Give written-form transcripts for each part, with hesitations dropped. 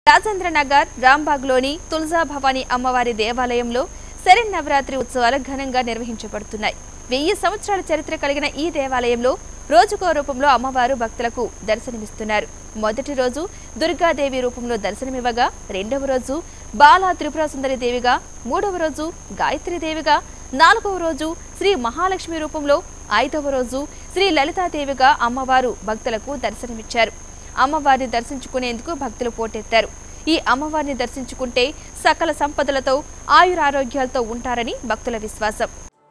రాజేంద్రనగర్ రాంబాగ్లోని తులజా భవానీ అమ్మవారి దేవాలయంలో శరన్నవరాత్రి ఉత్సవాలు ఘనంగా నిర్వహించబడుతున్నాయి. 1000 సంవత్సరాల చరిత్ర కలిగిన ఈ దేవాలయంలో రోజుకో రూపంలో అమ్మవారు భక్తులకు దర్శనమిస్తున్నారు. మొదటి రోజు దుర్గాదేవి రూపంలో దర్శనమివ్వగా, రెండవ రోజు బాలా త్రిపుర సుందరి దేవిగా, మూడవ రోజు గాయత్రి దేవిగా, నాలుగవ రోజు శ్రీ మహాలక్ష్మి రూపంలో, ఐదవ రోజు శ్రీ లలితాదేవిగా అమ్మవారు భక్తులకు దర్శనమిచ్చారు. అమ్మవారిని దర్శించుకునేందుకు భక్తులు పోటెత్తారు. ఈ అమ్మవారిని దర్శించుకుంటే సకల సంపదలతో ఆయురారోగ్యాలతో ఉంటారని భక్తుల విశ్వాసం.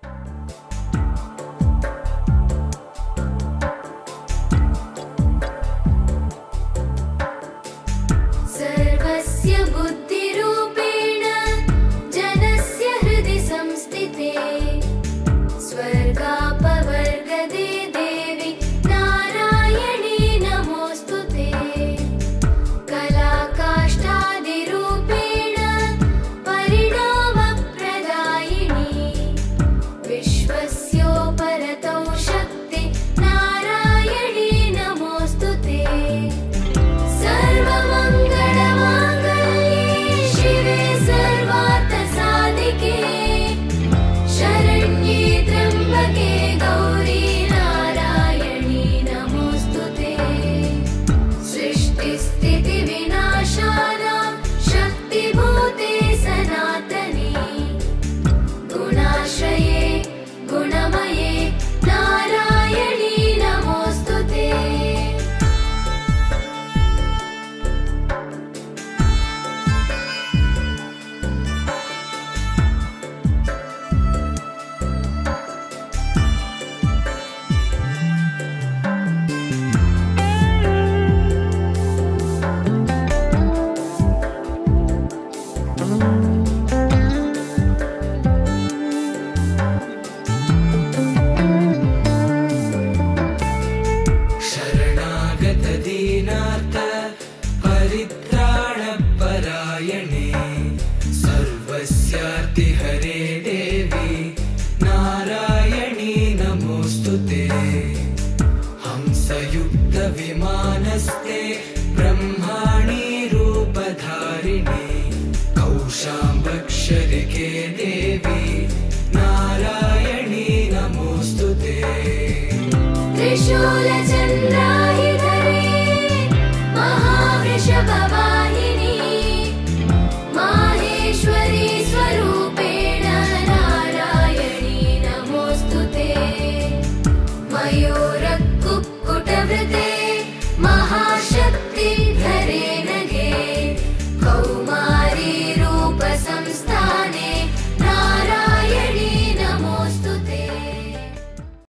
हरे देवी नारायणी नमोस्तुते हंसयुक्त विमानस्ते ब्रह्माणी रूपधारिणी कौशाम्बक्षरिके देवी नारायणी नमोस्तुते।